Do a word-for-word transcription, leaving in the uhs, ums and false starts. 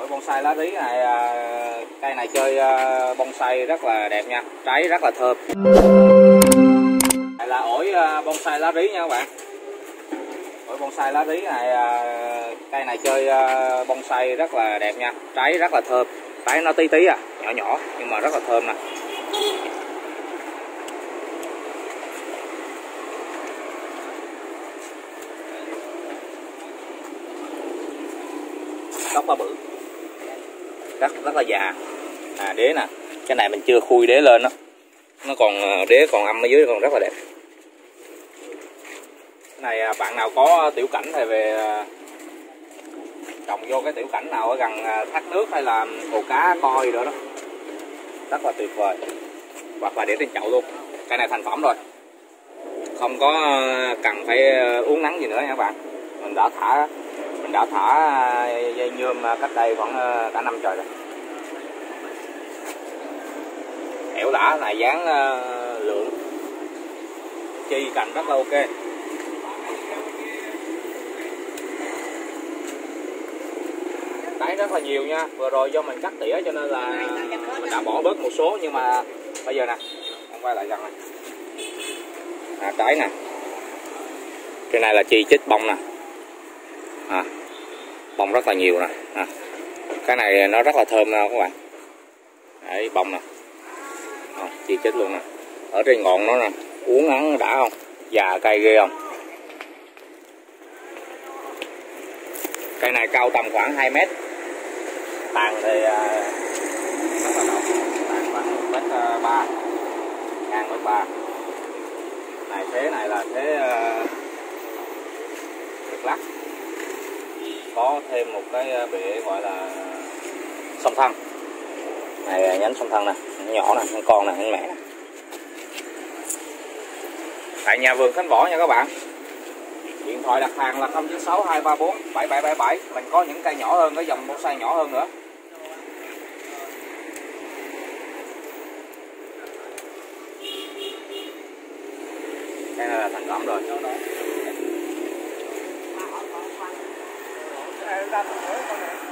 Bonsai lá rí này, cây này chơi bonsai rất là đẹp nha, trái rất là thơm. Đây là ổi bonsai lá rí nha các bạn. Ổi bonsai lá rí này, cây này chơi bonsai rất là đẹp nha, trái rất là thơm. Trái nó tí tí à, nhỏ nhỏ nhưng mà rất là thơm nè. Gốc nó bự, rất rất là già. À, đế nè, cái này mình chưa khui đế lên đó, nó còn đế còn âm ở dưới còn rất là đẹp. Cái này bạn nào có tiểu cảnh thì về trồng vô cái tiểu cảnh nào ở gần thác nước hay là hồ cá coi nữa đó, rất là tuyệt vời. Hoặc là để trên chậu luôn. Cây này thành phẩm rồi, không có cần phải uống nắng gì nữa nha các bạn. Mình đã thả mình đã thả dây nhôm cách đây khoảng cả năm trời rồi. Hẻo lả này dáng lượng, chi cành rất là ok. Trái rất là nhiều nha. Vừa rồi do mình cắt tỉa cho nên là mình đã bỏ bớt một số, nhưng mà bây giờ nè, em quay lại gần này. À, trái nè, cái này là chi chích bông nè. À, bông rất là nhiều nè. À, cái này nó rất là thơm nè các bạn. Đấy, bông nè. À, chi chích luôn nè. Ở trên ngọn nó nè, uống ngắn đã không? Già cây ghê không? Cây này cao tầm khoảng hai mét. Tàn thì rất là rộng, tàn khoảng một mét ba, ngang mét ba. Này thế này là thế Việt Lắc, có thêm một cái bệ gọi là song thân. Này nhánh song thân nè, nhỏ nè, nhánh con nè, nhánh mẹ nè. Tại nhà vườn Khánh Võ nha các bạn. Điện thoại đặt hàng là không chín sáu hai ba bốn bảy bảy bảy bảy. Mình có những cây nhỏ hơn, cái dòng bonsai nhỏ hơn nữa. Cây này là thành phẩm rồi. Ra